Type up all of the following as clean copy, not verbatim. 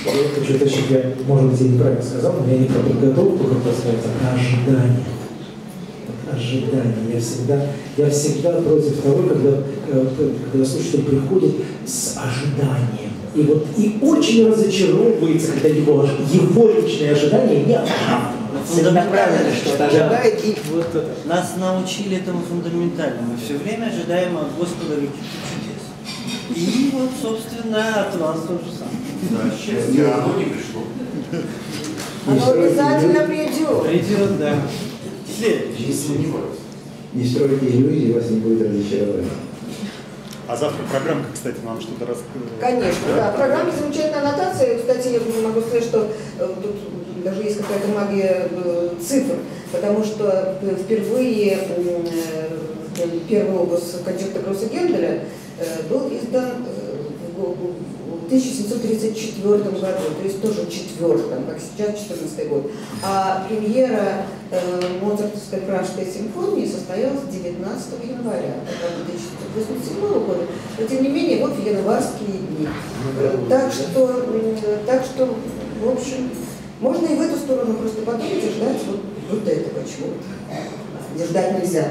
Я хочу уточнить, я, может быть, я неправильно сказал, но я не про подготовку, как сказать, а ожидание. Ожидание. Я всегда против того, когда слушатель приходит с ожиданием. И очень разочаровывается, когда его личные ожидания не оправдываются. Фундаментально что-то ожидает, и вот это. Нас научили этому фундаментально. Мы все время ожидаем от Господа каких-то чудес. И вот, собственно, от вас то же самое. Да, счастье, оно не пришло. Оно обязательно придет. Придет, да. Следующий. Не сомневаюсь. Не стройте иллюзий, вас не будет разочарования. А завтра программка, кстати, нам что-то расскажет. Конечно, да. В программе замечательная аннотация. Кстати, я могу сказать, что тут даже есть какая-то магия цифр, потому что впервые первый опус концерта Гросса Генделя был издан в 1734 году, то есть тоже четвертом, как сейчас 14 год. А премьера Моцартовской Пражской симфонии состоялась 19 января 1787 года. Но тем не менее, вот в январские дни. Так что, в общем, можно и в эту сторону просто подумать и ждать вот этого чего-то. Ждать нельзя.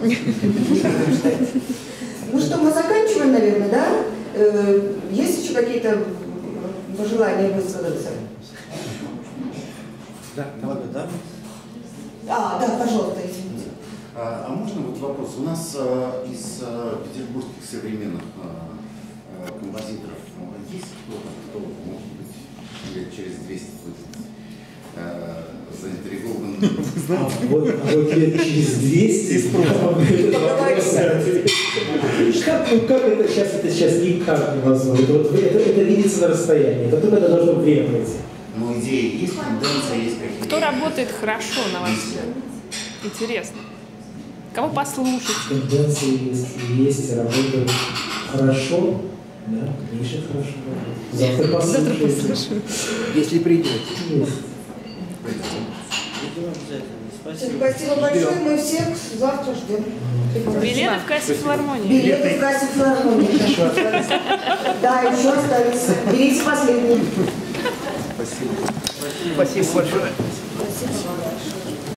Ну что, мы заканчиваем, наверное, да? Есть еще какие-то пожелания высказаться? Да, благодарность. Да, пожалуйста, извините. А можно вот вопрос? У нас из петербургских современных композиторов есть кто-то, кто, может быть, лет через 200 будет заинтригован? Вот лет через 200 как это сейчас никак невозможно. Это видится на расстоянии. Потом это должно время пройти. Но идеи есть, тенденции есть какие-то. Кто работает хорошо, на ваш взгляд? Интересно. Кого послушать? Тенденции есть, работают хорошо. Да, Миша хорошо работает. Завтра послушаем. Если придете. Спасибо большое, мы всех завтра ждем. Билеты в кассе филармонии. Билеты в кассе филармонии. Да, еще остались. Берите последний. Спасибо большое. Спасибо вам большое.